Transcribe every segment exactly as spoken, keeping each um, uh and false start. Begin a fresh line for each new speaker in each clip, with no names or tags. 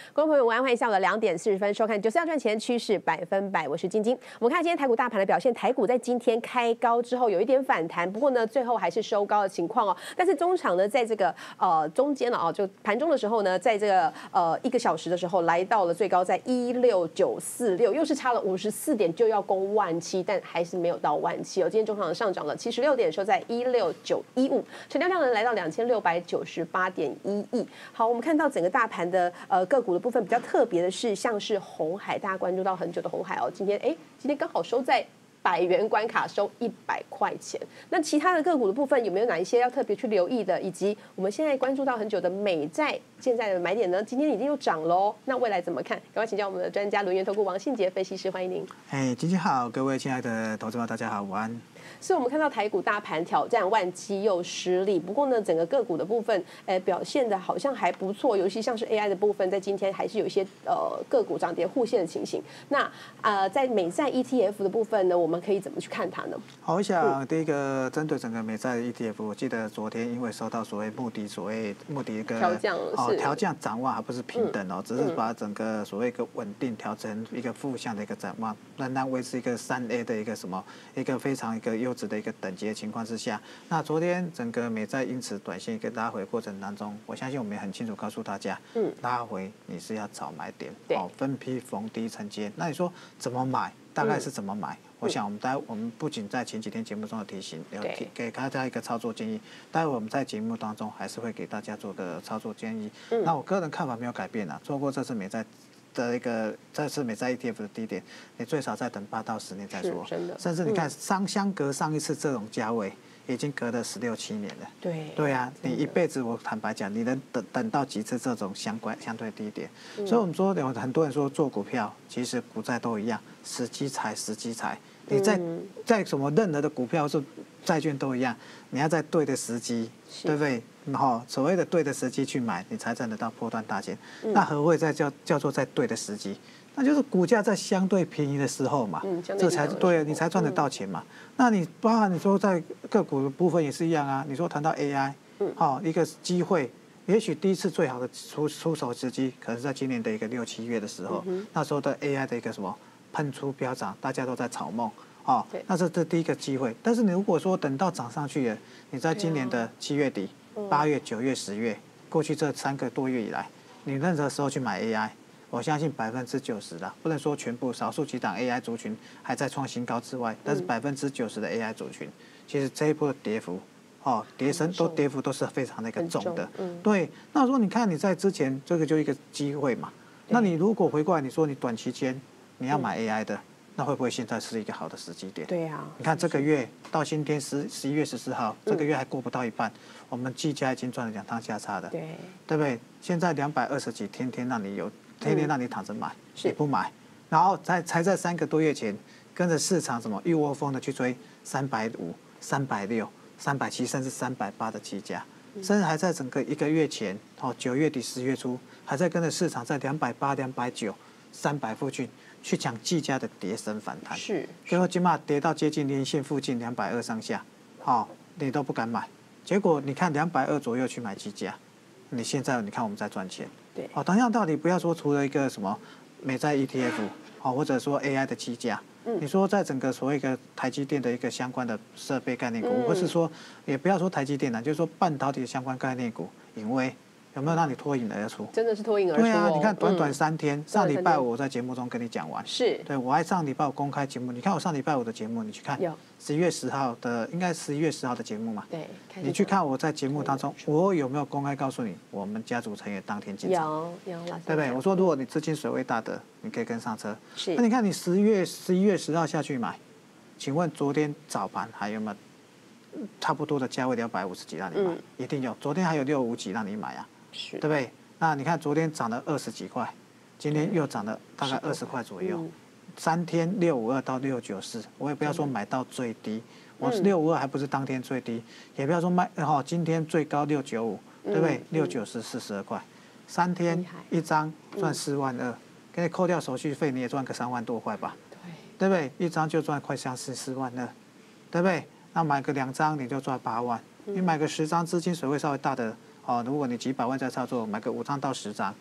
观众朋友，晚安，欢迎下午的两点四十分收看《就是要赚钱趋势百分百》，我是晶晶。我们看今天台股大盘的表现，台股在今天开高之后有一点反弹，不过呢，最后还是收高的情况哦。但是中场呢，在这个呃中间了啊，就盘中的时候呢，在这个呃一个小时的时候，来到了最高在一六九四六，又是差了五十四点就要攻万七，但还是没有到万七哦。今天中场上涨了七十六点，收在一六九一五，成交量呢来到两千六百九十八点一亿。好，我们看到整个大盘的呃个股的部分比较特别的是，像是鸿海，大家关注到很久的鸿海哦，今天哎，今天刚好收在百元关卡，收一百块钱。那其他的个股的部分有没有哪一些要特别去留意的？以及我们现在关注到很久的美债，现在的买点呢？今天已经又涨喽，那未来怎么看？赶快请教我们的专家轮源投顾王信杰分析师，欢迎您。
哎，晶晶好，各位亲爱的投资者，大家好，午安。
是我们看到台股大盘挑战万七又失利，不过呢，整个个股的部分，呃，表现的好像还不错，尤其像是 A I 的部分，在今天还是有一些呃个股涨跌互现的情形。那呃，在美债 E T F 的部分呢，我们可以怎么去看它呢？
好，我想第一个针对整个美债 E T F， 我记得昨天因为收到所谓目的所谓目的一个
调降
哦调降展望，还不是平等哦，
嗯、
只是把整个所谓一个稳定调成一个负向的一个展望，仍然维持一个三 A 的一个什么一个非常一个优质的一个等级的情况之下，那昨天整个美债因此短线一个拉回过程当中，我相信我们也很清楚告诉大家，嗯，拉回你是要找买点，哦，分批逢低承接。那你说怎么买？大概是怎么买？嗯、我想我们待我们不仅在前几天节目中的提醒，有提给大家一个操作建议，待会我们在节目当中还是会给大家做个操作建议。嗯、那我个人看法没有改变啊，错过这次美债的一个这次美债 E T F 的低点，你最少再等八到十年再说。甚至你看上相隔上一次这种价位，已经隔了十六七年了。
对。
对啊，你一辈子我坦白讲，你能等等到几次这种相关相对低点？嗯、所以我们说有很多人说做股票，其实股债都一样，时机财时机财。你在、嗯、在什么任何的股票是债券都一样，你要在对的时机，对不对？然后所谓的对的时机去买，你才赚得到波段大钱。嗯、那何谓在叫叫做在对的时机？那就是股价在相对便宜的时候嘛，嗯、这才对，你才赚得到钱嘛。嗯、那你包含你说在个股的部分也是一样啊。你说谈到 A I， 嗯，好、哦、一个机会，也许第一次最好的出出手时机，可能在今年的一个六七月的时候，嗯、那时候的 A I 的一个什么喷出飙涨，大家都在炒梦。哦，那是这第一个机会。但是你如果说等到涨上去了，你在今年的七月底、八月、九月、十月，过去这三个多月以来，你任何时候去买 A I， 我相信百分之九十的，不能说全部，少数几档 A I 族群还在创新高之外，但是百分之九十的 A I 族群，其实这一波的跌幅，哦，跌升都跌幅都是非常的一个重的。嗯、对，那说你看你在之前这个就一个机会嘛，那你如果回过来，你说你短期间你要买 A I 的。嗯那会不会现在是一个好的时机点？
对呀、啊，
你看这个月到今天十十一月十四号，这个月还过不到一半，嗯、我们技嘉已经赚了两趟价差的，
对，
对不对？现在两百二十几，天天让你有，天天让你躺着买，嗯、你不买，然后才才在三个多月前跟着市场什么一窝蜂的去追三百五、三百六、三百七，甚至三百八的技嘉，嗯、甚至还在整个一个月前，哦，九月底十月初还在跟着市场在两百八、两百九、三百附近。去抢技嘉的跌升反弹，
是，
结果起码跌到接近年线附近两百二上下，哦，你都不敢买，结果你看两百二左右去买技嘉，你现在你看我们在赚钱，
对，
哦，同样道理，不要说除了一个什么美债 E T F， 哦，或者说 A I 的技嘉，嗯，你说在整个所谓一个台积电的一个相关的设备概念股，嗯、或是说也不要说台积电了，就是说半导体的相关概念股，因为。有没有让你脱颖而出？
真的是脱颖而出、哦。
对啊，你看短短三天，嗯、上礼拜五我在节目中跟你讲完，
是
对我还上礼拜五公开节目，你看我上礼拜五的节目，你去看，有十一月十号的，应该十一月十号的节目嘛？
对，
你去看我在节目当中，我有没有公开告诉你，我们家族成员当天进场？
有有，
对不对？我说如果你资金水位大的，你可以跟上车。
是，
那你看你十一月十一月十号下去买，请问昨天早盘还有没有差不多的价位两百五十几让你买？嗯、一定有，昨天还有六五几让你买啊，
是，
对不对？那你看，昨天涨了二十几块，今天又涨了大概二十块左右，嗯、三天六五二到六九四，我也不要说买到最低，嗯、我六五二还不是当天最低，也不要说卖，哈，今天最高六九五，对不对？六九四四十二块，三天一张赚四万二，给你扣掉手续费，你也赚个三万多块吧，对，对不对？一张就赚快相似四万二，对不对？那买个两张你就赚八万，嗯、你买个十张，资金水位稍微大的。哦，如果你几百万在操作，买个五张到十张，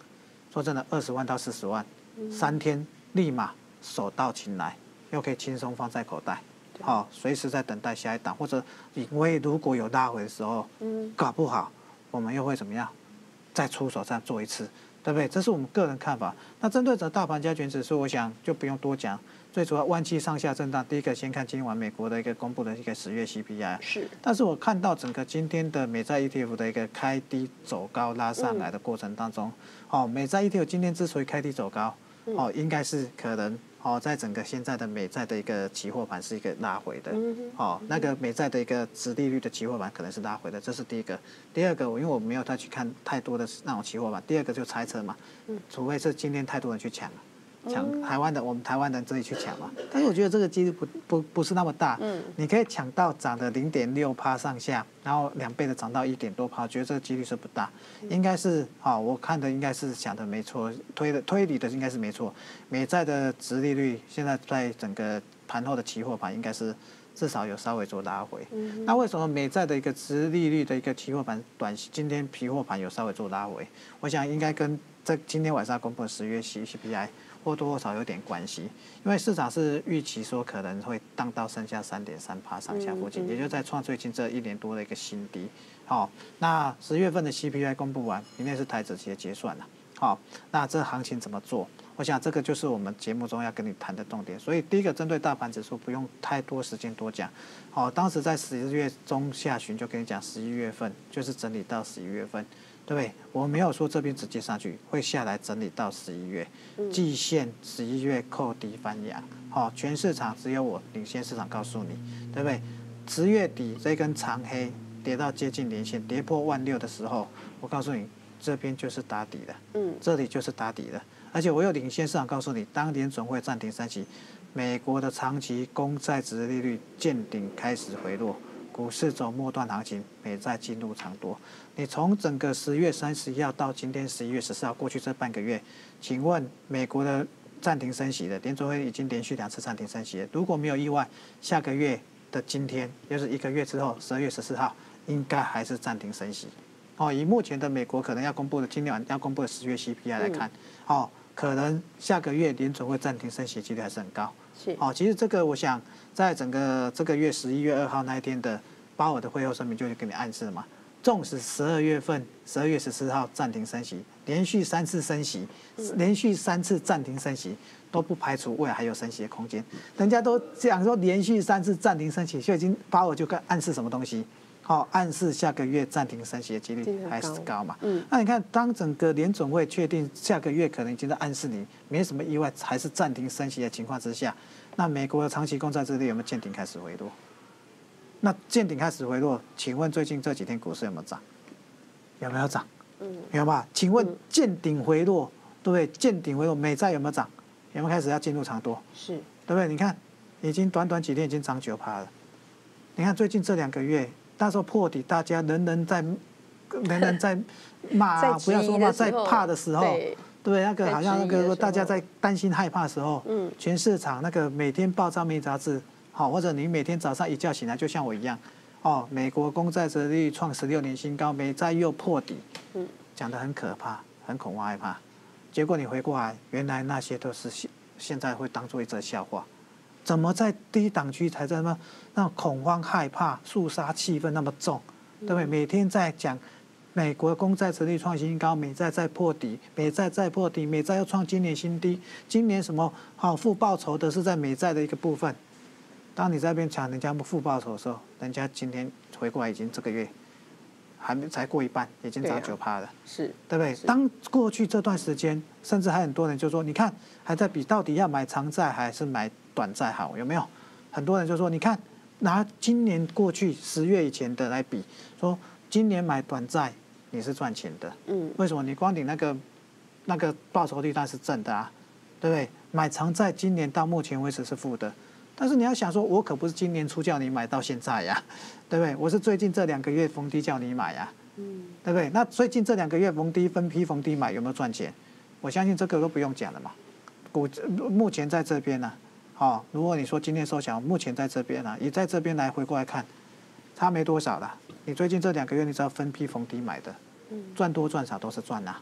说真的，二十万到四十万，三天立马手到擒来，又可以轻松放在口袋，好、哦，随时在等待下一档，或者因为如果有拉回的时候，嗯，搞不好我们又会怎么样，再出手再做一次，对不对？这是我们个人看法。那针对着大盘加权指数，我想就不用多讲。最主要万七上下震荡，第一个先看今晚美国的一个公布的一个十月 C P I， 是。但是我看到整个今天的美债 E T F 的一个开低走高拉上来的过程当中，嗯、哦，美债 E T F 今天之所以开低走高，哦，应该是可能哦，在整个现在的美债的一个期货盘是一个拉回的，哦，那个美债的一个殖利率的期货盘可能是拉回的，这是第一个。第二个，因为我没有再去看太多的那种期货盘，第二个就猜测嘛，除非是今天太多人去抢了。抢台湾的，我们台湾人自己去抢嘛，但是我觉得这个几率不不不是那么大。嗯，你可以抢到涨的零点六趴上下，然后两倍的涨到一点多趴，我觉得这个几率是不大。应该是啊、哦，我看的应该是想的没错，推的推理的应该是没错。美债的殖利率现在在整个盘后的期货盘应该是至少有稍微做拉回。嗯、那为什么美债的一个殖利率的一个期货盘短今天期货盘有稍微做拉回？我想应该跟这今天晚上公布的十月 C P I。或多或少有点关系，因为市场是预期说可能会荡到剩下三点三趴上下附近，也就在创最近这一年多的一个新低。好、哦，那十月份的 C P I 公布完，明天是台指期的结算了。好、哦，那这行情怎么做？我想这个就是我们节目中要跟你谈的重点。所以第一个针对大盘指数不用太多时间多讲。好、哦，当时在十月中下旬就跟你讲，十一月份就是整理到十一月份。对不对？我没有说这边直接上去，会下来整理到十一月，季线十一月扣低翻阳，好、哦，全市场只有我领先市场告诉你，对不对？十月底这根长黑跌到接近连线，跌破万六的时候，我告诉你这边就是打底的，嗯，这里就是打底的，而且我有领先市场告诉你，当联准会暂停升息，美国的长期公债殖利率见顶开始回落。股市走末段行情，美债进入长多。你从整个十月三十一号到今天十一月十四号，过去这半个月，请问美国的暂停升息的联准会已经连续两次暂停升息了。如果没有意外，下个月的今天，就是一个月之后，十二月十四号，应该还是暂停升息。哦，以目前的美国可能要公布的今天晚要公布的十月 C P I 来看，嗯、哦，可能下个月联准会暂停升息的几率还是很高。是。哦，其实这个我想，在整个这个月十一月二号那一天的鲍尔的会后声明就给你暗示了嘛。纵使十二月份十二月十四号暂停升息，连续三次升息，连续三次暂停升息，都不排除未来还有升息的空间。人家都讲说连续三次暂停升息，就已经鲍尔就跟暗示什么东西？好、哦，暗示下个月暂停升息的几率还是高嘛？嗯，那你看，当整个联准会确定下个月可能已经在暗示你没什么意外，还是暂停升息的情况之下，那美国的长期公债殖利率有没有见顶开始回落？那见顶开始回落，请问最近这几天股市有没有涨？有没有涨？嗯，有吧？请问见顶回落，对不对？见顶回落，美债有没有涨？有没有开始要进入长多？是，对不对？你看，已经短短几天已经涨九趴了。你看最近这两个月，那时候破底，大家人人在，人人在骂、啊，不要说骂，在怕的时候，对不对？那个好像那个大家在担心害怕的时候，嗯，全市场那个每天报章媒杂志。好，或者你每天早上一觉醒来，就像我一样，哦，美国公债殖利率创十六年新高，美债又破底，嗯，讲得很可怕，很恐慌害怕。结果你回过来，原来那些都是现现在会当做一则笑话。怎么在低档区才这么那恐慌害怕、肃杀气氛那么重，对不对？每天在讲美国公债殖利率创新高，美债再破底，美债再破底，美债又创今年新低。今年什么好负报酬的是在美债的一个部分。当你在那边抢人家负报酬的时候，人家今天回过来已经这个月还没才过一半，已经涨九趴了，啊、是对不对？当过去这段时间，甚至还很多人就说，你看还在比到底要买长债还是买短债好，有没有？很多人就说，你看拿今年过去十月以前的来比，说今年买短债你是赚钱的，嗯，为什么？你光你那个那个报酬率当然是正的啊，对不对？买长债今年到目前为止是负的。但是你要想说，我可不是今年初叫你买到现在呀，对不对？我是最近这两个月逢低叫你买呀，嗯，对不对？那最近这两个月逢低分批逢低买，有没有赚钱？我相信这个都不用讲了嘛。股目前在这边呢、啊，好、哦，如果你说今天收小，目前在这边呢、啊，也在这边来回过来看，差没多少了。你最近这两个月，你只要分批逢低买的，赚多赚少都是赚啊，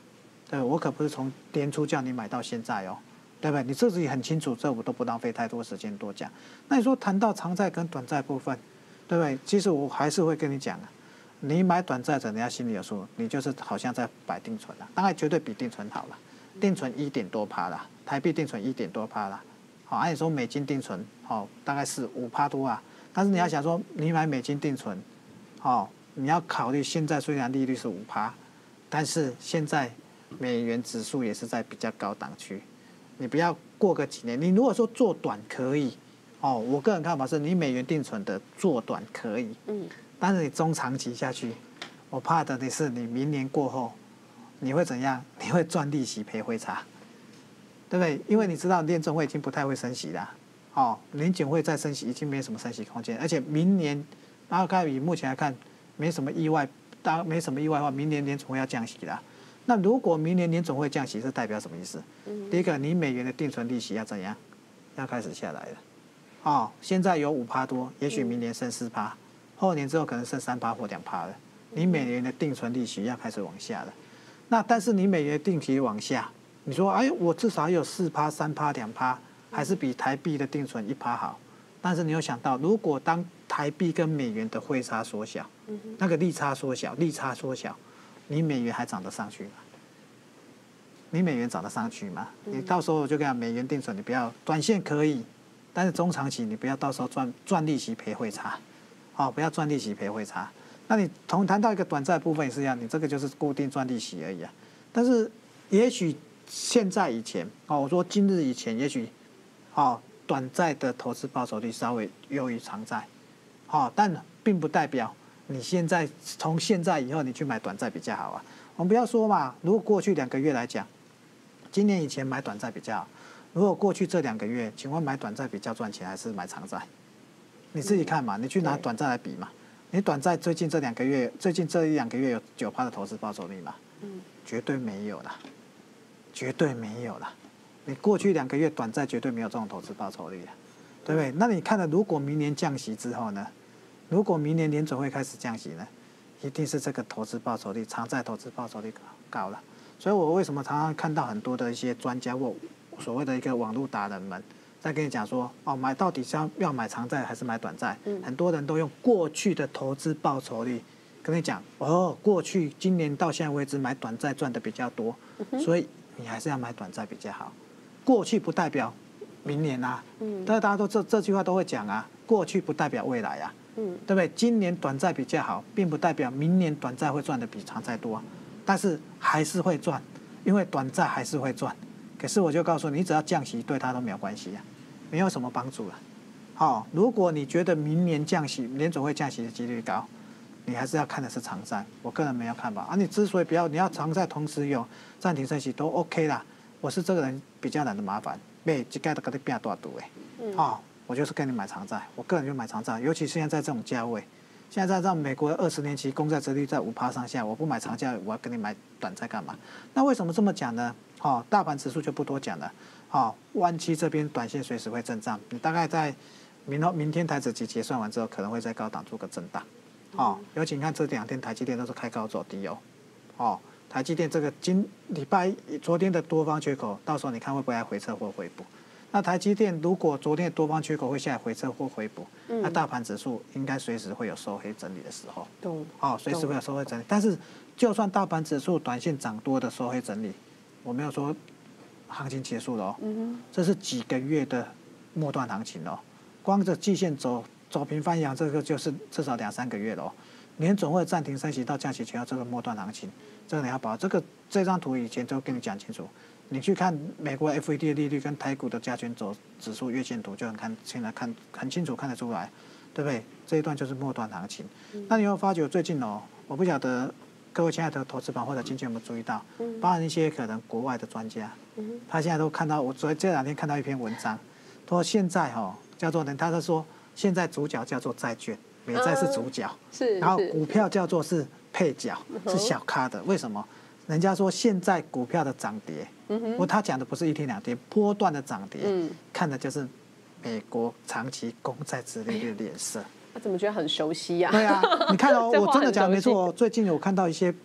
对，我可不是从年初叫你买到现在哦，对不对？你自己很清楚，这我都不浪费太多时间多讲。那你说谈到长债跟短债部分，对不对？其实我还是会跟你讲啊，你买短债者，人家心里有数，你就是好像在摆定存了，当然绝对比定存好了，定存一点多趴啦，台币定存一点多趴啦。好，按理说美金定存，好，大概是五趴多啊。但是你要想说，你买美金定存，好，你要考虑现在虽然利率是五趴，但是现在美元指数也是在比较高档区。你不要过个几年，你如果说做短可以，哦，我个人看法是你美元定存的做短可以，嗯，但是你中长期下去，我怕的你是你明年过后，你会怎样？你会赚利息赔汇差。对不对？因为你知道联准会已经不太会升息了，哦，联准会再升息已经没什么升息空间，而且明年，大概以目前来看，没什么意外，当没什么意外的话，明年联准会要降息了。那如果明年联准会降息，是代表什么意思？嗯、第一个，你美元的定存利息要怎样？要开始下来了，哦，现在有五趴多，也许明年剩四趴，后年之后可能剩三趴或两趴了。你美元的定存利息要开始往下了，那但是你美元定期往下。你说，哎，我至少有四趴、三趴、两趴，还是比台币的定存一趴好。但是你有想到，如果当台币跟美元的汇差缩小，那个利差缩小，利差缩小，你美元还涨得上去吗？你美元涨得上去吗？你到时候我就跟你讲，美元定存你不要，短线可以，但是中长期你不要到时候赚赚利息赔汇差，哦，不要赚利息赔汇差。那你同谈到一个短债部分也是一样，你这个就是固定赚利息而已啊。但是也许。现在以前哦，我说今日以前，也许哦，短债的投资报酬率稍微优于长债，哦，但并不代表你现在从现在以后你去买短债比较好啊。我们不要说嘛，如果过去两个月来讲，今年以前买短债比较好，如果过去这两个月，请问买短债比较赚钱还是买长债？你自己看嘛，你去拿短债来比嘛。你短债最近这两个月，最近这一两个月有九趴的投资报酬率吗？嗯，绝对没有啦。绝对没有了，你过去两个月短债绝对没有这种投资报酬率，对不对？那你看了，如果明年降息之后呢？如果明年联准会开始降息呢？一定是这个投资报酬率、长债投资报酬率高了。所以我为什么常常看到很多的一些专家或所谓的一个网络达人们在跟你讲说，哦，买到底是要要买长债还是买短债？嗯、很多人都用过去的投资报酬率跟你讲，哦，过去今年到现在为止买短债赚的比较多，嗯、所以。你还是要买短债比较好，过去不代表明年啊，嗯，但是大家都这这句话都会讲啊，过去不代表未来啊，嗯，对不对？今年短债比较好，并不代表明年短债会赚的比长债多，但是还是会赚，因为短债还是会赚。可是我就告诉你，你只要降息，对它都没有关系啊，没有什么帮助了。好、哦，如果你觉得明年降息，联准会降息的几率高。你还是要看的是长债，我个人没有看法啊。你之所以不要，你要长债同时有暂停升息都 OK 啦。我是这个人比较懒得麻烦，被这个都给你变多赌哎，哦，我就是跟你买长债，我个人就买长债，尤其现在在这种价位，现在在这美国二十年期公债殖利率在五趴上下，我不买长债，我要跟你买短债干嘛？那为什么这么讲呢？哦，大盘指数就不多讲了，哦，湾区这边短线随时会震荡，你大概在明后明天台指期结算完之后，可能会在高档做个震荡。哦，尤其你看这两天台积电都是开高走低哦，哦，台积电这个今礼拜昨天的多方缺口，到时候你看会不会还回撤或回补？那台积电如果昨天的多方缺口会下来回撤或回补，嗯、那大盘指数应该随时会有收黑整理的时候。懂。哦，随时会有收黑整理，但是就算大盘指数短线涨多的收黑整理，我没有说行情结束了哦，嗯、这是几个月的末段行情哦，光这季线走。走平翻阳，这个就是至少两三个月了哦。联准会暂停升息到降息前后这个末段行情，这个你要把这个这张图以前都跟你讲清楚。你去看美国 F E D 的利率跟台股的加权走指数月线图，就很看现在看很清楚看得出来，对不对？这一段就是末段行情。嗯、那你会发觉最近哦，我不晓得各位亲爱的投资朋友或者经纪有没有注意到，包含一些可能国外的专家，嗯、他现在都看到我昨这两天看到一篇文章，说现在哈、哦、叫做呢，他是说。现在主角叫做债券，美债是主角，嗯、是，然后股票叫做是配角，是小咖的。为什么？人家说现在股票的涨跌，嗯、不过他讲的不是一天两天，波段的涨跌，嗯、看的就是美国长期公债殖利率的脸色。
我怎么觉得很熟悉呀、啊？
对啊，你看哦，我真的讲没错哦。最近有看到一些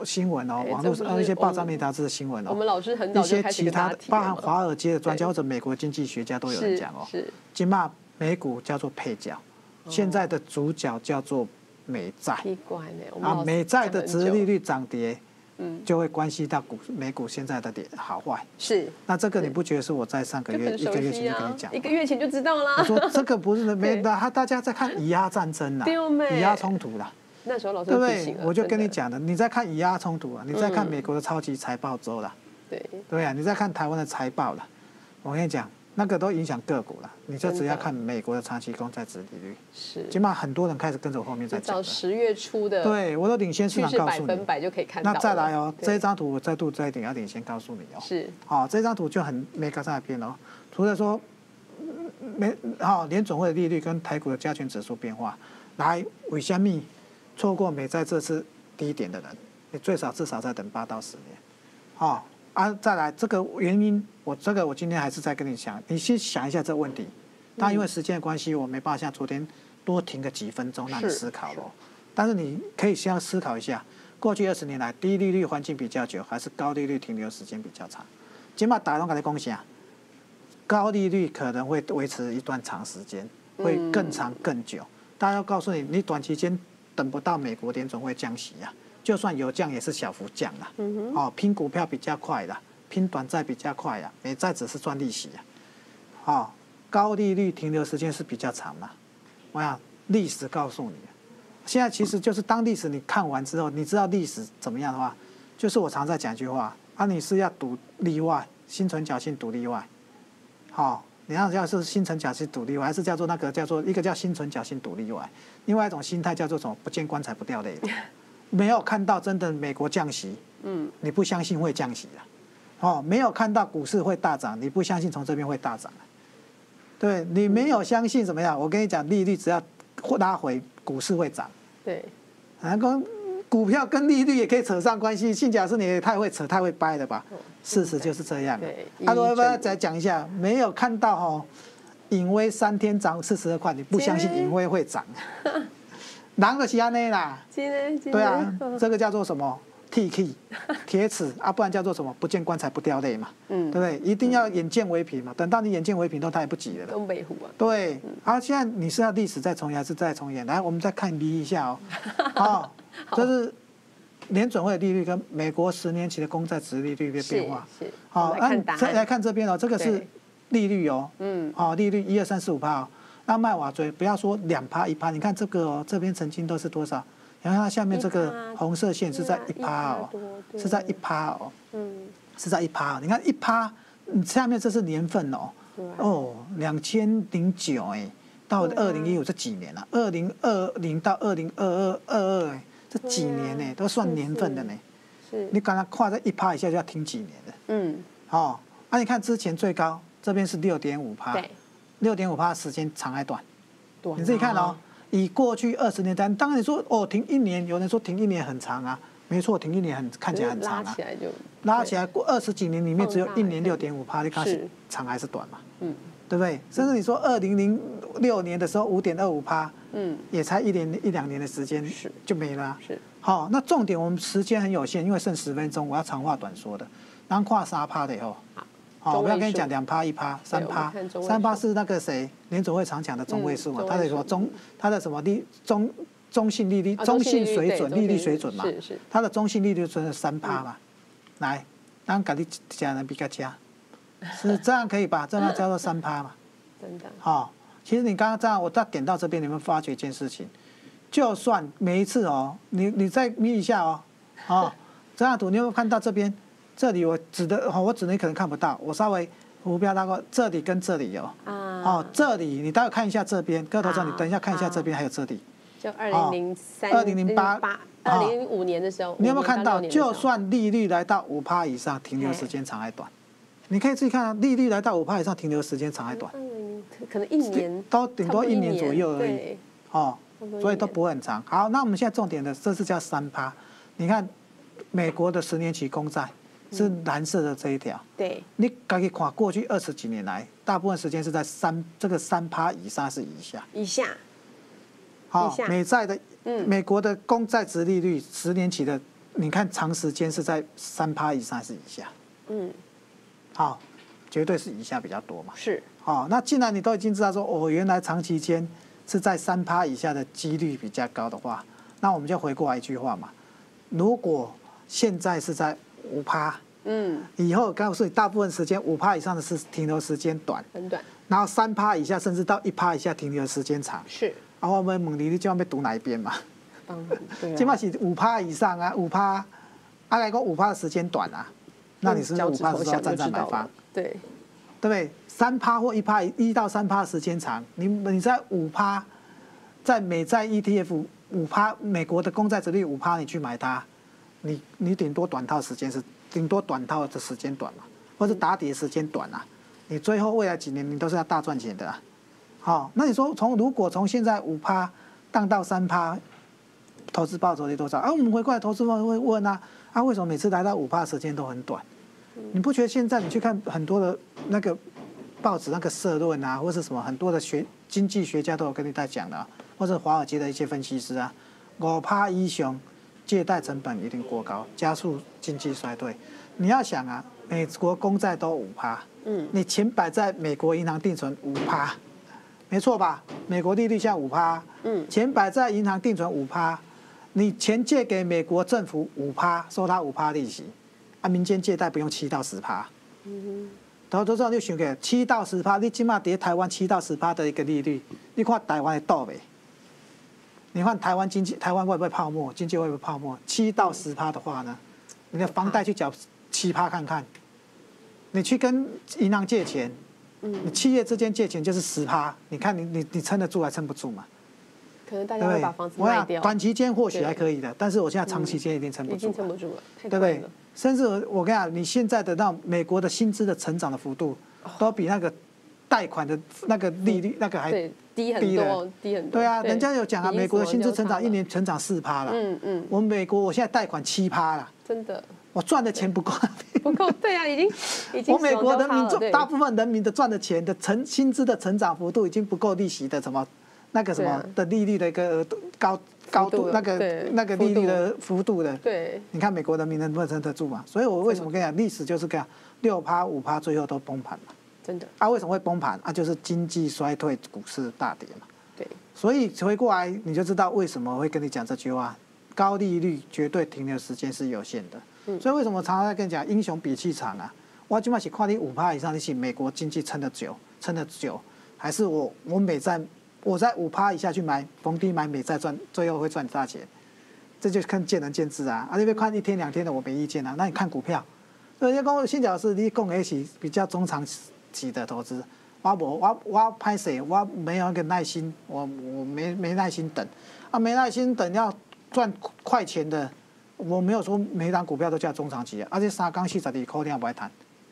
新闻哦，
哎
网络
这不是
呃一些报
我们
章媒杂志的新闻哦，
我们老师很
一
早就开始
些其他的，
跟大家提
包含
了嘛
华尔街的专家
对
或者美国经济学家都有人
是
讲哦，
是
今嘛美股叫做配角，现在的主角叫做美债
奇怪呢，我们
啊，
老师
美债的
讲很久
殖利率涨跌，
嗯
就会关系到股美股现在的跌好坏。
是
那这个你不觉得是我在上个月
就很熟
一个月前
悉啊
就跟你讲，
一个月前就知道啦。
我说这个不是没
对
的，他大家在看以巴战争啦，
对哦妹
以巴冲突啦。
那时候老师
对不对
就提醒？了
我就跟你
真的
讲的，你在看以巴冲突啊，你在看
嗯
美国的超级财报周啦，
对，
对啊，你在看台湾的财报啦，我跟你讲，那个都影响个股了。你就只要看美国的长期公债殖利率，
是
起码很多人开始跟着我后面在讲了。
到十月初的
对我都领先市
趋势
场告诉你。
百分百就可以看到
那
了。
再来哦，
对
这一张图我再度再一点要领先告诉你哦。
是
好、这张图就很没跟上来变哦。除了说没好联总会的利率跟台股的加权指数变化，来为什么错过美债这次低点的人，你最少至少再等八到十年。好、啊，再来这个原因，我这个我今天还是再跟你讲，你先想一下这个问题。但因为时间的关系，我没办法像昨天多停个几分钟让你
是
思考咯。但是你可以先要思考一下，过去二十年来低利率环境比较久，还是高利率停留时间比较长？起码打通给你恭喜啊，高利率可能会维持一段长时间，会更长更久。大家要告诉你，你短期间等不到美国联总会降息啊，就算有降也是小幅降啦。哦，拼股票比较快啦，拼短债比较快啦，美债只是赚利息啊。哦，高利率停留时间是比较长嘛。我想历史告诉你，现在其实就是当历史你看完之后，你知道历史怎么样的话，就是我常在讲一句话啊，你是要赌例外，心存侥幸赌例外。好、哦，你要叫是心存侥幸赌例外，还是叫做那个叫做一个叫心存侥幸赌例外，另外一种心态叫做什么？不见棺材不掉泪。没有看到真的美国降息，嗯，你不相信会降息啊？哦，没有看到股市会大涨，你不相信从这边会大涨啊？对，你没有相信怎么样？我跟你讲，利率只要拉回，股市会涨。
对，
然后股票跟利率也可以扯上关系。信假是你也太会扯、太会掰了吧？事实就是这样。
对，
啊，我要不要再讲一下？没有看到哦，隐威三天涨四十二块，你不相信隐威会涨？狼的西安内啦，
今天今天
对啊，这个叫做什么？T K 铁齿啊，不然叫做什么？不见棺材不掉泪嘛，
嗯
对不对？一定要眼见为凭嘛。等到你眼见为凭都他也不急了。
东北虎啊，
对，啊，现在你是要历史再重演还是再重演？来，我们再看离一下哦。哦，这是联准会的利率跟美国十年期的公债殖利率的变化。
是，是
好，
我们来看答案。
再来看这边哦，这个是
对
利率哦，
嗯，
哦，利率一二三四五趴哦。那麦瓦锥不要说两趴一趴，你看这个哦，这边曾经都是多少？然后它下面这个
一趴
红色线是在一
对啊
趴哦
一趴多，对
是在一趴哦，
嗯，
是在一趴哦。你看一趴，你下面这是年份哦，
对
哦，两千零九哎，到
对啊
二零一五这几年了？二零二零到二零二二二二哎，这几年呢
对啊
都算年份的呢。
是，
你刚才跨在一趴以下就要停几年的。
嗯，
哦，啊，你看之前最高这边是六点五趴，
对，
六点五趴时间长还短？
短
你自己看哦
啊，，
以过去二十年单，当然你说哦停一年，有人说停一年很长啊，没错，停一年很看起来很长啊
拉起，来就
拉起来过二十几年里面只有一年六点五趴，你看
是
是长还是短嘛？
嗯
对不对？甚至你说二零零六年的时候五点二五趴，
嗯
也才一年一两年的时间
是
就没了啊。
是
好，那重点我们时间很有限，因为剩十分钟，我要长话短说的。然后跨三趴的以后，好，我要跟你讲两趴、一趴、三趴
我们看中位，数
三趴是那个谁联总会常讲的中位数嘛
嗯，
它的什么中，它的什么利中中性利率、
啊
中性
中性利率
水准、
对
利率水准嘛，
是是
它的中性利率准是三趴嘛。来，咱给你家人比较加，是这样可以吧？这样叫做三趴嘛。
真的，
好，其实你刚刚这样，我再点到这边，你们发觉一件事情，就算每一次哦，你你再眯一下哦，哦，这张图你有没有看到这边？这里我指的，哦，我指的你可能看不到，我稍微浮标大概这里跟这里哦，
啊，
哦，这里你待会看一下这边，各位投资者，你等一下看一下这边还有这里，
就二零零三、
二零零八
八、二零零五年的时候，
你有没有看到？
五年六年的时候
就算利率来到五趴以上，停留时间长还短？你可以自己看啊，利率来到五趴以上，停留时间长还短？
可能一年
都顶多一年左右而已。
对，
哦
差不多一，年
所以都不会很长。好，那我们现在重点的，这是叫三趴。你看，美国的十年期公债是蓝色的这一条，
对，
你可以看过去二十几年来，大部分时间是在三这个三趴以上是以下。
以下，
好
以下，
美债的，
嗯
美国的公债值利率十年期的你看长时间是在三趴以上还是以下？嗯，好，绝对是以下比较多嘛。
是。
好，那既然你都已经知道说，哦，原来长期间是在三趴以下的几率比较高的话，那我们就回过来一句话嘛，如果现在是在五趴，嗯，以后告诉你，大部分时间五趴以上的是停留时间短，
很短，
然后三趴以下甚至到一趴以下停留时间长，
是。
然后我们问你，你就要被读哪一边嘛？
当然，对啊。
起码是五趴以上啊，五趴，阿来讲五趴的时间短啊，那你是五趴的时候站在买方，
对，
对不对？三趴或一趴，一到三趴的时间长，你你在五趴，在美债 E T F 五趴，美国的公债殖利率五趴，你去买它，你你顶多短套时间是顶多短套的时间短嘛，或者打底的时间短啊，你最后未来几年你都是要大赚钱的啊。好，那你说从如果从现在五趴荡到三趴，投资报酬率多少？啊，我们回过来投资方会问啊，啊为什么每次来到五趴时间都很短？你不觉得现在你去看很多的那个报纸那个社论啊，或是什么很多的学经济学家都有跟你在讲的、啊，或者华尔街的一些分析师啊，五趴以上借贷成本一定过高，加速经济衰退。你要想啊，美国公债都五趴，嗯，你钱摆在美国银行定存五趴，没错吧？美国利率现在五趴，嗯，钱摆在银行定存五趴，你钱借给美国政府五趴，收他五趴利息，啊，民间借贷不用七到十趴，嗯哼。投资者你想个七到十趴，你起码在台湾七到十趴的一个利率，你看台湾的倒没？你看台湾经济，台湾会不会泡沫？经济会不会泡沫？七到十趴的话呢，你的房贷去缴七趴看看，你去跟银行借钱，你企业之间借钱就是十趴，你看你你你撑得住还撑不住嘛？
可能大家会把房子卖掉。
短期间或许还可以的，但是我现在长期间一定撑不住，
已经撑不住了，
对不对？甚至我跟你讲，你现在的那美国的薪资的成长的幅度，都比那个贷款的那个利率那个还
低很多，低很多。
对啊，人家有讲啊，美国的薪资成长一年成长四趴了。嗯嗯。我们美国我现在贷款七趴了。
真的。
我赚的钱不够。
不够，对啊，已经已经。
我美国人民赚大部分人民的赚的钱的成薪资的成长幅度已经不够利息的什么那个什么的利率的一个高。高度那个那个利率的幅度的，
对，
你看美国人民能不能撑得住嘛？所以我为什么跟你讲，历史就是这样，六趴五趴最后都崩盘嘛。
真的。
啊，为什么会崩盘？啊，就是经济衰退，股市大跌嘛。
对。
所以回过来你就知道为什么会跟你讲这句话：高利率绝对停留时间是有限的。嗯。所以为什么我常常在跟你讲，英雄比气场啊？我今晚是看你五趴以上，你是美国经济撑得久，撑得久，还是我我美债？我在五趴以下去买逢低买美债赚，最后会赚大钱，这就看见仁见智啊。啊，你别看一天两天的，我没意见啊。那你看股票，人家讲新老师，你讲的是比较中长期的投资，我我我我拍谁，我没有那个耐心，我我没没耐心等，啊，没耐心等要赚快钱的，我没有说每一档股票都叫中长期啊，而且三缸四十二块你不爱谈。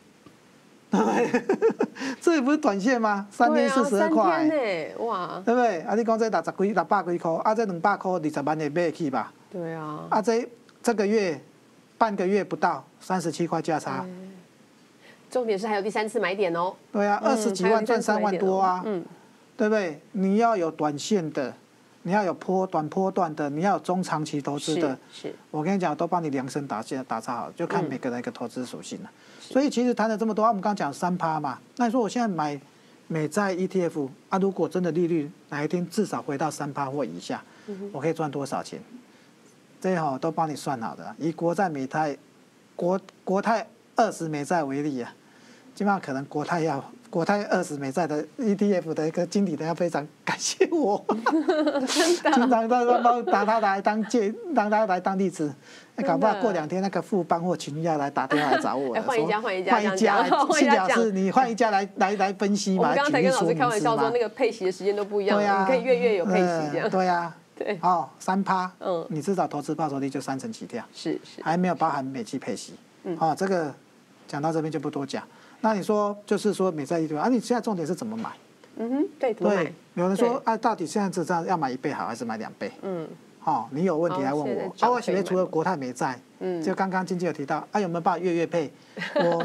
这也不是短线吗？三天四十二块，
哇，
对不对？啊，你讲这六十几、六百几块，啊，这两百块二十万也买得起吧？
对啊。
啊，这这个月半个月不到三十七块价差。
重点是还有第三次买点哦。
对啊，二十几万赚三万多啊，嗯，对不对？你要有短线的，你要有波短波段的，你要有中长期投资的。
是。
我跟你讲，都帮你量身打线打造好，就看每个人一个投资属性了。所以其实谈了这么多，我们刚刚讲三趴嘛，那你说我现在买美债 E T F 啊，如果真的利率哪一天至少回到三趴或以下，我可以赚多少钱？这些都帮你算好的。以国债美泰国国泰二十美债为例啊，基本上可能国泰要国泰二十美债的 E T F 的一个经理人要非常感谢我，经常都帮拿他来当借，让他来当例子。搞不好过两天那个富邦或群要来打电话来找我，
换一家换一家
换一家，是表示你换一家来来来分析嘛？
我刚才跟老师开玩笑说，那个配息的时间都不一样，
对啊，
你可以月月有配息这样。
对啊，
对，
哦，三趴，嗯，你至少投资报酬率就三成起跳，
是是，
还没有包含美期配息，嗯，哦，这个讲到这边就不多讲。那你说就是说美债一堆啊，你现在重点是怎么买？
嗯哼，对，怎么买？
有人说啊，到底现在这样要买一倍好还是买两倍？嗯。哦，你有问题来问我。啊，我现在除了国泰美债，嗯，就刚刚经济有提到，啊，有没有办法月月配？我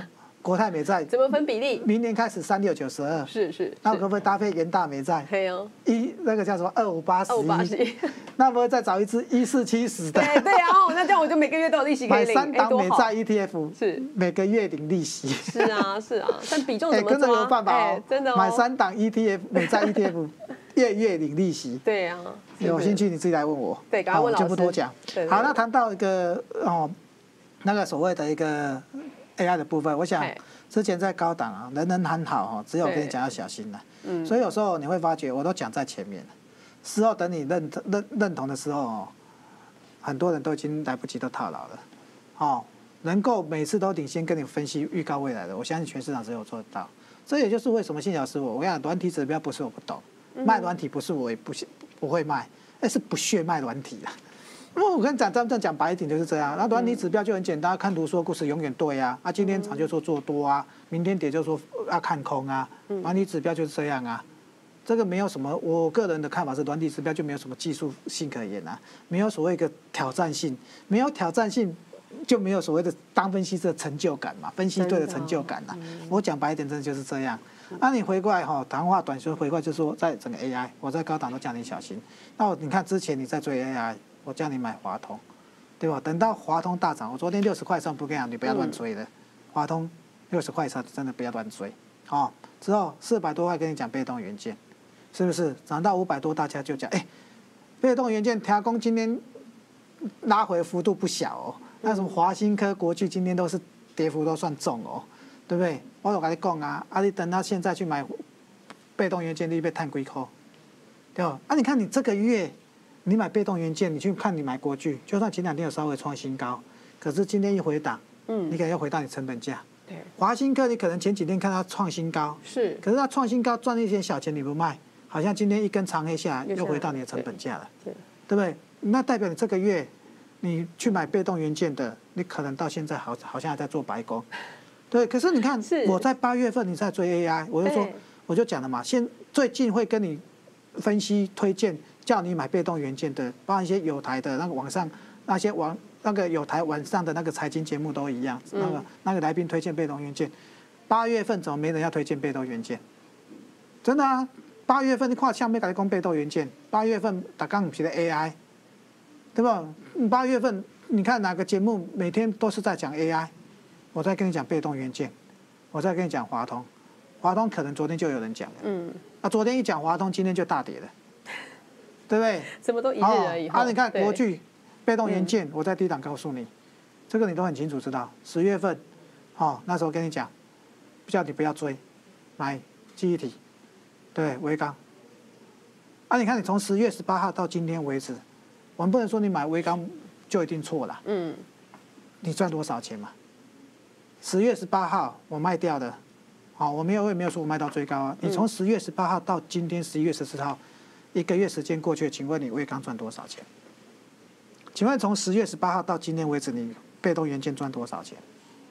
国泰美债
怎么分比例？
明年开始三六九十二，
是是，
那可不可以搭配元大美债？
可以哦，
一那个叫什么二五八十
二五八十一，
那不再找一支一四七十的？
对对啊，哦，那这样我就每个月都有利息可以领，
买三档美债
哎
E T F，
是
每个月领利息。
是啊是啊，但比重
哎，
怎么抓？
跟着有办法
哎
哦，
真的哦，
买三档 E T F 美债 E T F， 月月领利息。
对啊，
有兴趣你自己来问我。
对，赶快问老
好，
师。
就不多讲。
对，
好，那谈到一个哦，那个所谓的一个 A I 的部分，我想之前在高档啊，人人喊好哈，只有我跟你讲要小心了。嗯。所以有时候你会发觉，我都讲在前面了，事后等你认认认同的时候哦，很多人都已经来不及都套牢了。哦，能够每次都领先跟你分析预告未来的，我相信全市场只有做得到。这也就是为什么信小师我，我跟你讲，软体指标不是我不懂，卖软体不是我也不不会卖，那是不屑卖软体的。因为我跟你讲，真正讲白一点就是这样。那软体指标就很简单，看图说故事永远对啊。啊，今天涨就说做多啊，明天跌就说要看空啊。软体指标就是这样啊。这个没有什么，我个人的看法是，软体指标就没有什么技术性可言啊，没有所谓一个挑战性，没有挑战性就没有所谓的当分析师的成就感嘛，分析对的成就感呐、啊。我讲白一点，真的就是这样。那、啊、你回过来哈，谈话短说回过来就是说，在整个 A I， 我在高档都叫你小心。那我你看之前你在追 A I， 我叫你买华通，对吧？等到华通大涨，我昨天六十块上不跟你讲，你不要乱追的。华通六十块以上真的不要乱追。哦，之后四百多块跟你讲被动元件，是不是涨到五百多，大家就讲，哎、欸，被动元件调工今天拉回幅度不小哦。那什么华新科、国巨今天都是跌幅都算重哦，对不对？我有跟你讲啊，啊你等到现在去买被动元件，你被探几块，对吧？啊，你看你这个月你买被动元件，你去看你买国巨，就算前两天有稍微创新高，可是今天一回档，嗯，你可能要回到你成本价。对，华新科你可能前几天看它创新高，是，可是它创新高赚一点小钱你不卖，好像今天一根长黑下来又回到你的成本价了，对，对不对？那代表你这个月你去买被动元件的，你可能到现在好好像还在做白工，对。可是你看，我在八月份你在追 A I， 我就说我就讲了嘛，现最近会跟你分析推荐叫你买被动元件的，包括一些有台的那个网上那些网那个有台晚上的那个财经节目都一样，那个那个来宾推荐被动元件，八月份怎么没人要推荐被动元件？真的啊，八月份你看下面改讲被动元件，八月份打刚皮的 A I。对吧？八月份你看哪个节目每天都是在讲 A I， 我在跟你讲被动元件，我在跟你讲华通，华通可能昨天就有人讲了，嗯，啊，昨天一讲华通，今天就大跌了，对不对？
什么都一日而已。
啊，你看国巨被动元件，我在低档告诉你，这个你都很清楚知道。十月份，哦，那时候跟你讲，叫你不要追，买记忆体，对，微刚。啊，你看你从十月十八号到今天为止。我们不能说你买微刚就一定错了，嗯，你赚多少钱嘛？十月十八号我卖掉的，好，我没有我也没有说我卖到最高啊。你从十月十八号到今天十一月十四号，一个月时间过去，请问你微刚赚多少钱？请问从十月十八号到今天为止，你被动元件赚多少钱？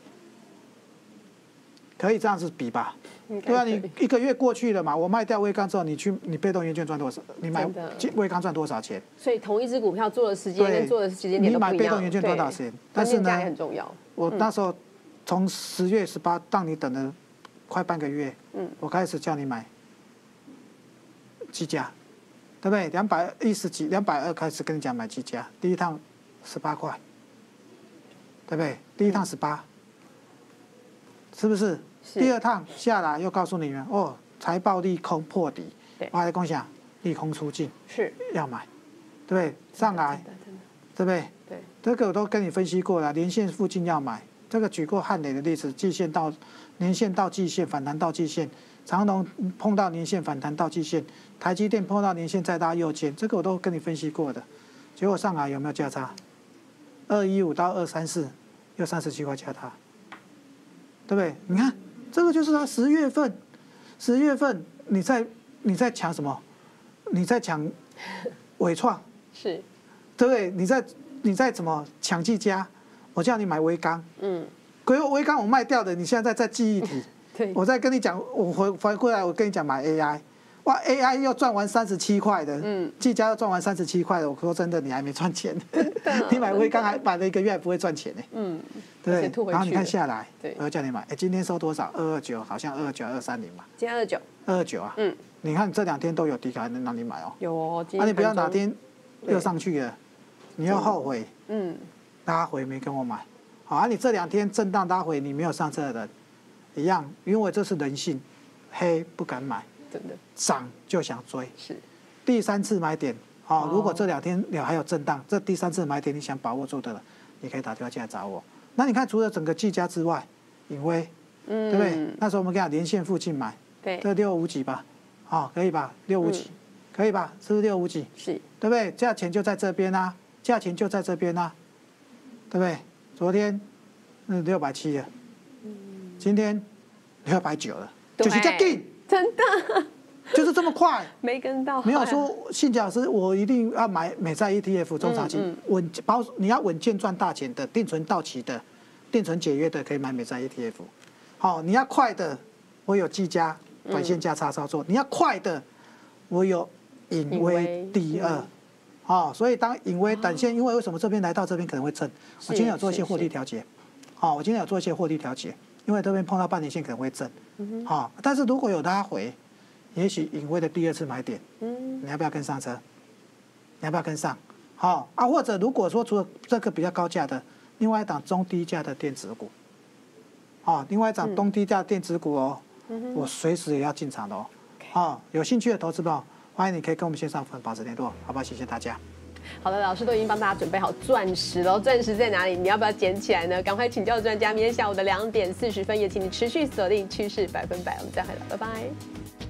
可以这样子比吧？对啊，你一个月过去了嘛，我卖掉微刚之后，你去你被动元件赚多少？你买微刚赚多少钱？
所以同一只股票做的时间跟做的时间点都不一样。
你买被动元件多少钱？但是呢，
也很重要。
我那时候从十月十八到你等了快半个月，嗯，我开始叫你买技嘉，对不对？两百一十几、两百二开始跟你讲买技嘉，第一趟十八块，对不对？第一趟十八。是不是？第二趟下来又告诉你们哦，财报利空破底，我还在共享利空出尽，
是
要买，对不对？上来，对不对？对，这个我都跟你分析过了，年线附近要买。这个举过汉磊的例子，季线到年线到季线反弹到季线，长荣碰到年线反弹到季线，台积电碰到年线再搭右肩，这个我都跟你分析过的。结果上来有没有价差？二一五到二三四，又三十七块价差。对不对？你看，这个就是他十月份，十月份你在你在抢什么？你在抢伟创，是，对不对？你在你在怎么抢技嘉？我叫你买微刚，嗯，可是微刚我卖掉的，你现在在在记忆体，对，我再跟你讲，我回回过来我跟你讲买 A I， 哇 ，A I 又赚完三十七块的，嗯，技嘉又赚完三十七块的。我说真的，你还没赚钱，你买辉刚还买了一个月还不会赚钱呢，嗯，对不对？然后你看下来，我要叫你买，哎，今天收多少？二二九，好像二二九二三零嘛。
今天二九，
二二九啊，嗯，你看这两天都有低开，能让你买哦。
有哦，
那你不要哪天又上去了，你要后悔，嗯，拉回没跟我买，好啊，你这两天震荡拉回，你没有上车的人，一样，因为这是人性，黑不敢买。真的涨就想追，是第三次买点哦。哦如果这两天有还有震荡，这第三次买点你想把握住的了，你可以打电话进来找我。那你看，除了整个技嘉之外，颖威，嗯，对不对？那时候我们跟你讲连线附近买，对，这六五几吧，好、哦，可以吧？六五几，嗯、可以吧？是不是六五几？是，对不对？价钱就在这边啊，价钱就在这边啊，对不对？昨天嗯六百七了，嗯，今天六百九了，就是这紧。
真的，
就是这么快，
没跟到。
没有说信杰老师，我一定要买美债 E T F 中长期稳保，你要稳健赚大钱的，定存到期的，定存解约的可以买美债 E T F。好，你要快的，我有技嘉短线价差操作；你要快的，我有颖威第二。好，所以当颖威短线，因为为什么这边来到这边可能会震？我今天有做一些获利调节。好，我今天有做一些获利调节。因为这边碰到半年线可能会震，嗯、好，但是如果有拉回，也许颖威的第二次买点，嗯，你要不要跟上车？你要不要跟上？好啊，或者如果说除了这个比较高价的，另外一档中低价的电子股，好，另外一档中低价电子股哦，嗯、我随时也要进场的哦，好，有兴趣的投资朋友，欢迎你可以跟我们线上分保持联络，好不好？谢谢大家。
好的，老师都已经帮大家准备好钻石了，钻石在哪里？你要不要捡起来呢？赶快请教专家。明天下午的两点四十分，也请你持续锁定趋势百分百。我们再回来，拜拜。